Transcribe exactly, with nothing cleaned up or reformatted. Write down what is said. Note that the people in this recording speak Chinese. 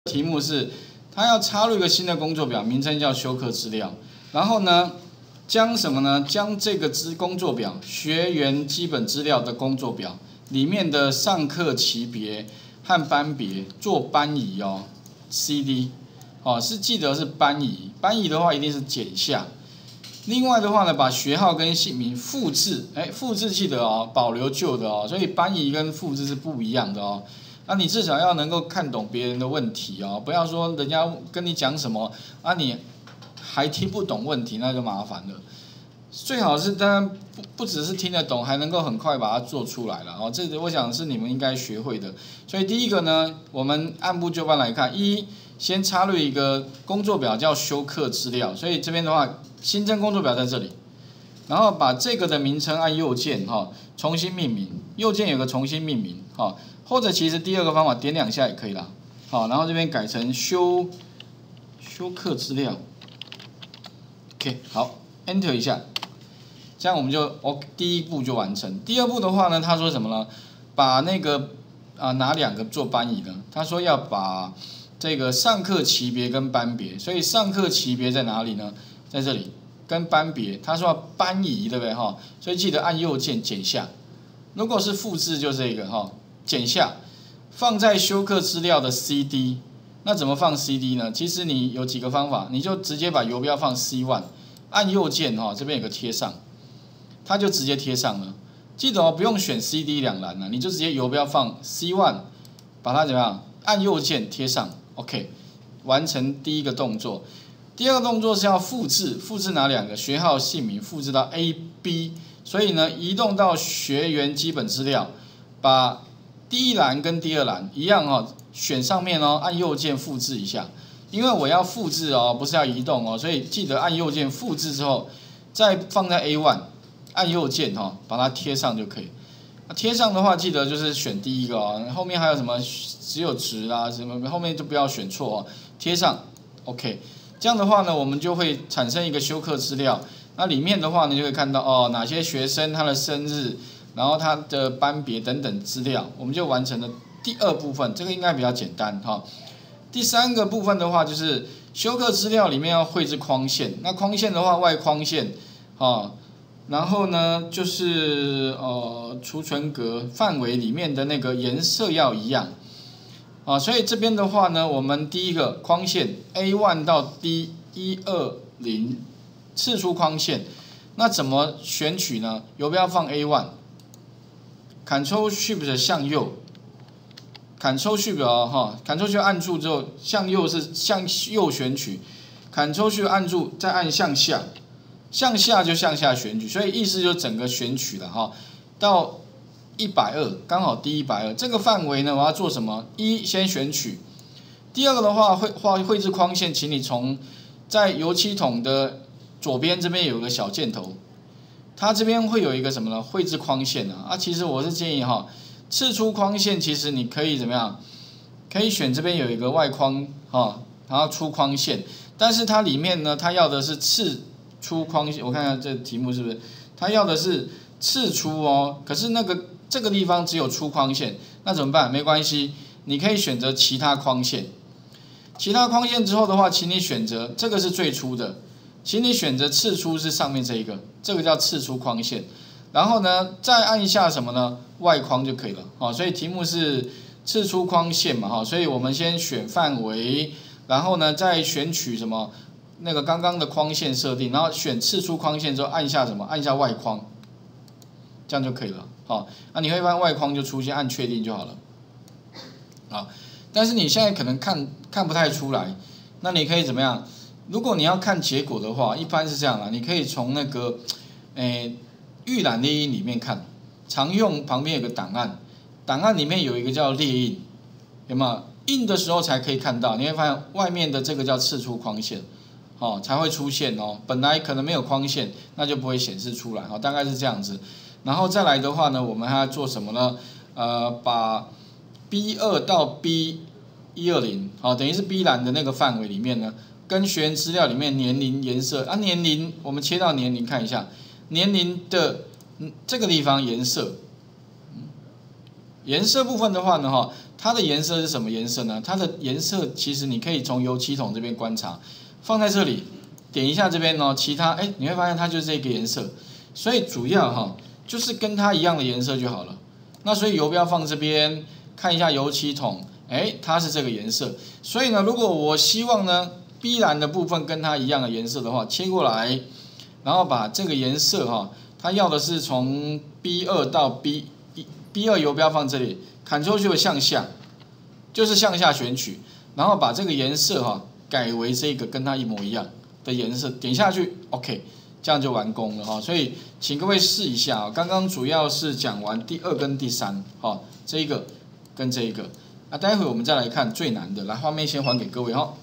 题目是，他要插入一个新的工作表，名称叫修课资料。然后呢，将什么呢？将这个资工作表学员基本资料的工作表里面的上课级别和班别做搬移哦 ，C D 哦，是记得是搬移，搬移的话一定是剪下。另外的话呢，把学号跟姓名复制，哎，复制记得哦，保留旧的哦，所以搬移跟复制是不一样的哦。那、啊、你至少要能够看懂别人的问题哦，不要说人家跟你讲什么啊，你还听不懂问题，那就麻烦了。最好是当然不不只是听得懂，还能够很快把它做出来了哦。这我想是你们应该学会的。所以第一个呢，我们按部就班来看：一，先插入一个工作表叫修课资料，所以这边的话，新增工作表在这里，然后把这个的名称按右键哈、哦，重新命名，右键有个重新命名哈。哦或者其实第二个方法点两下也可以啦，好，然后这边改成修修课资料 ，OK， 好 ，Enter 一下，这样我们就哦第一步就完成。第二步的话呢，他说什么呢？把那个啊哪两个做搬移呢？他说要把这个上课级别跟班别，所以上课级别在哪里呢？在这里，跟班别，他说要搬移，对不对哈？所以记得按右键剪下。如果是复制就这个哈。剪下，放在修课资料的 C D， 那怎么放 C D 呢？其实你有几个方法，你就直接把游标放 C 一， 按右键哈，这边有个贴上，它就直接贴上了。记得哦，不用选 C D 两栏了，你就直接游标放 C 一， 把它怎么样？按右键贴上 ，OK， 完成第一个动作。第二个动作是要复制，复制哪两个？学号、姓名，复制到 A、B， 所以呢，移动到学员基本资料，把第一栏跟第二栏一样哦，选上面哦，按右键复制一下，因为我要复制哦，不是要移动哦，所以记得按右键复制之后，再放在 A 一， 按右键哈、哦，把它贴上就可以。贴上的话，记得就是选第一个哦，后面还有什么只有值啊什么，后面就不要选错哦，贴上 OK。这样的话呢，我们就会产生一个修课资料，那里面的话呢，就会看到哦，哪些学生他的生日。然后它的班别等等资料，我们就完成了第二部分，这个应该比较简单哈。第三个部分的话，就是修课资料里面要绘制框线，那框线的话，外框线，啊，然后呢就是呃储存格范围里面的那个颜色要一样，啊，所以这边的话呢，我们第一个框线 A 一 到 D 一二零次出框线，那怎么选取呢？游标放 A 一。Ctrl Shift 向右 ，Ctrl Shift 啊哈 ，Ctrl Shift 按住之后，向右是向右选取 ，Ctrl Shift 按住再按向下，向下就向下选取，所以意思就整个选取了哈，到一百二刚好第一百二这个范围呢，我要做什么？一先选取，第二个的话绘画绘制框线，请你从在油漆桶的左边这边有个小箭头。它这边会有一个什么呢？绘制框线啊，啊，其实我是建议哈，次出框线，其实你可以怎么样？可以选这边有一个外框哈，然后出框线，但是它里面呢，它要的是次出框线，我看看这题目是不是？它要的是次出哦，可是那个这个地方只有出框线，那怎么办？没关系，你可以选择其他框线，其他框线之后的话，请你选择这个是最初的。请你选择次出是上面这一个，这个叫次出框线，然后呢，再按一下什么呢？外框就可以了，好，所以题目是次出框线嘛，哈，所以我们先选范围，然后呢，再选取什么那个刚刚的框线设定，然后选次出框线之后按一下什么？按一下外框，这样就可以了，好，那你会发现外框就出现，按确定就好了，啊，但是你现在可能看看不太出来，那你可以怎么样？如果你要看结果的话，一般是这样啦，你可以从那个，诶，预览列印里面看，常用旁边有个档案，档案里面有一个叫列印，有没有？印的时候才可以看到，你会发现外面的这个叫次出框线，哦，才会出现哦。本来可能没有框线，那就不会显示出来，哦，大概是这样子。然后再来的话呢，我们还要做什么呢？呃，把 B 二 到 B 一二零，好，等于是 B 栏的那个范围里面呢。跟学员资料里面年龄、颜色啊，年龄我们切到年龄看一下，年龄的嗯这个地方颜色，颜色部分的话呢哈， 它的颜色是什么颜色呢？它的颜色其实你可以从油漆桶这边观察，放在这里，点一下这边哦，其他哎你会发现它就是这个颜色，所以主要哈就是跟它一样的颜色就好了。那所以游标放这边，看一下油漆桶，哎它是这个颜色，所以呢如果我希望呢 B 栏的部分跟它一样的颜色的话，切过来，然后把这个颜色哈，它要的是从 B 二 到 B B 二游标放这里 ，Ctrl 就向下，就是向下选取，然后把这个颜色哈改为这个跟它一模一样的颜色，点下去 ，OK， 这样就完工了哈。所以请各位试一下啊，刚刚主要是讲完第二跟第三，哈，这一个跟这一个，那待会我们再来看最难的，来画面先还给各位哈。